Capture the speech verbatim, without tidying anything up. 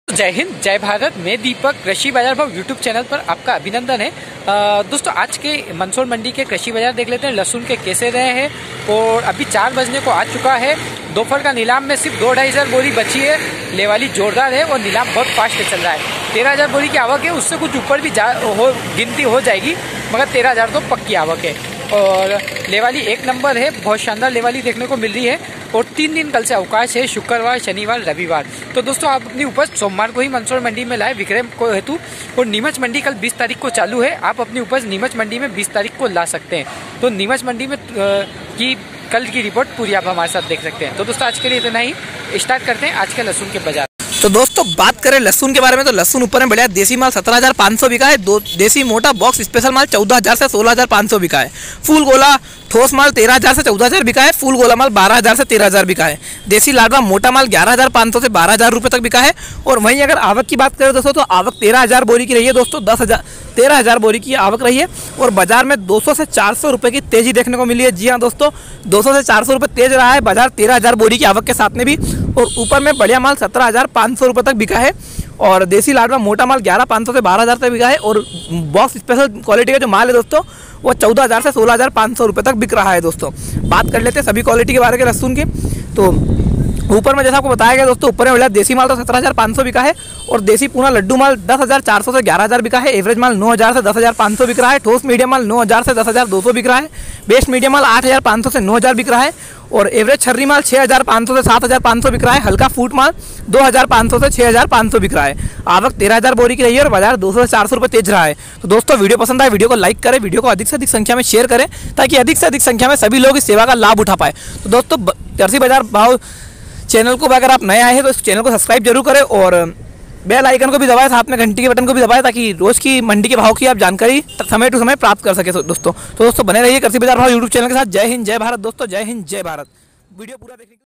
जय हिंद जय भारत। मैं दीपक, कृषि बाजार भाव यूट्यूब चैनल पर आपका अभिनंदन है। आ, दोस्तों आज के मंदसौर मंडी के कृषि बाजार देख लेते हैं लहसुन के कैसे रहे हैं। और अभी चार बजने को आ चुका है। दोपहर का नीलाम में सिर्फ दो ढाई हजार बोरी बची है। लेवाली जोरदार है और नीलाम बहुत फास्ट चल रहा है। तेरह हजार बोरी की आवक है, उससे कुछ ऊपर भी जा हो गिनती हो जाएगी, मगर तेरह हजार तो पक्की आवक है। और लेवाली एक नंबर है, बहुत शानदार लेवाली देखने को मिल रही है। और तीन दिन कल से अवकाश है, शुक्रवार, शनिवार, रविवार। तो दोस्तों आप अपनी उपज सोमवार को ही मंदसौर मंडी में लाए विक्रय को हेतु। और नीमच मंडी कल बीस तारीख को चालू है। आप अपनी उपज नीमच मंडी में बीस तारीख को ला सकते हैं। तो नीमच मंडी में की कल की रिपोर्ट पूरी आप हमारे साथ देख सकते हैं। तो दोस्तों आज के लिए इतना ही, स्टार्ट करते हैं आज के लहसुन के बाजार। तो दोस्तों बात करें लहसुन के बारे में, तो लहसुन ऊपर में बढ़िया देसी माल सत्रह हजार पाँच सौ बिका है। दो देसी मोटा बॉक्स स्पेशल माल चौदह हजार से सोलह हजार पाँच सौ बिका है। फुल गोला ठोस माल तेरह हजार से चौदह हजार बिका है। फुल गोला माल बारह हजार से तेरह हजार बिका है। देसी लाडवा मोटा माल ग्यारह हजार पाँच सौ से बारह हजार रुपये तक बिका है। और वहीं अगर आवक की बात करें दोस्तों, तो आवक तेरह हजार बोरी की रही है दोस्तों। दस हजार तेरह हजार बोरी की आवक रही है। और बाजार में दो सौ से चार सौ रुपये की तेजी देखने को मिली है। जी हाँ दोस्तों, दो सौ से चार सौ रुपये तेज रहा है बाजार तेरह हजार बोरी की आवक के साथ में भी। और ऊपर में बढ़िया माल सत्रह हजार पाँच सौ रुपये तक बिका है। और देसी लाडवा मोटा माल ग्यारह पाँच सौ से बारह हज़ार तक बिका है। और बॉक्स स्पेशल क्वालिटी का जो माल है दोस्तों, वो चौदह हज़ार से सोलह हज़ार पाँच सौ रुपये तक बिक रहा है दोस्तों। बात कर लेते हैं सभी क्वालिटी के बारे में लहसुन की। तो ऊपर में जैसा आपको बताया गया दोस्तों, ऊपर में बढ़िया देसी माल तो सत्रह हज़ार पाँच सौ बिका है। और देसी पूना लड्डू माल दस हज़ार चार सौ से ग्यारह हज़ार बिका है। एवरेज माल नौ हज़ार से दस हज़ार पाँच सौ बिक रहा है। ठोस मीडियम माल नौ हज़ार से दस हज़ार दो सौ बिक रहा है। बेस्ट मीडियम माल आठ हज़ार पाँच सौ से नौ हज़ार बिक रहा है। और एवरेज छर्री माल छः हज़ार पाँच सौ से सात हज़ार पाँच सौ बिक रहा है। हल्का फूट माल दो हज़ार पाँच सौ से छः हज़ार पाँच सौ बिक रहा है। आवक तेरह हज़ार बोरी की रही है और बाजार दो सौ से चार सौ रुपये तेज रहा है। तो दोस्तों वीडियो पसंद आए, वीडियो को लाइक करें, वीडियो को अधिक से अधिक संख्या में शेयर करें, ताकि अधिक से अधिक संख्या में सभी लोग इस सेवा का लाभ उठा पाए। तो दोस्तों कृषि बाजार भाव चैनल को अगर आप नए आए हैं तो इस चैनल को सब्सक्राइब जरूर करें। और बेल आइकन को भी दबाएं, साथ में घंटी के बटन को भी दबाएं, ताकि रोज़ की मंडी के भाव की आप जानकारी समय टू समय प्राप्त कर सके दोस्तों। तो दोस्तों बने रहिए कृषि बाजार भाव यूट्यूब चैनल के साथ। जय हिंद जय भारत दोस्तों, जय हिंद जय भारत। वीडियो पूरा देखने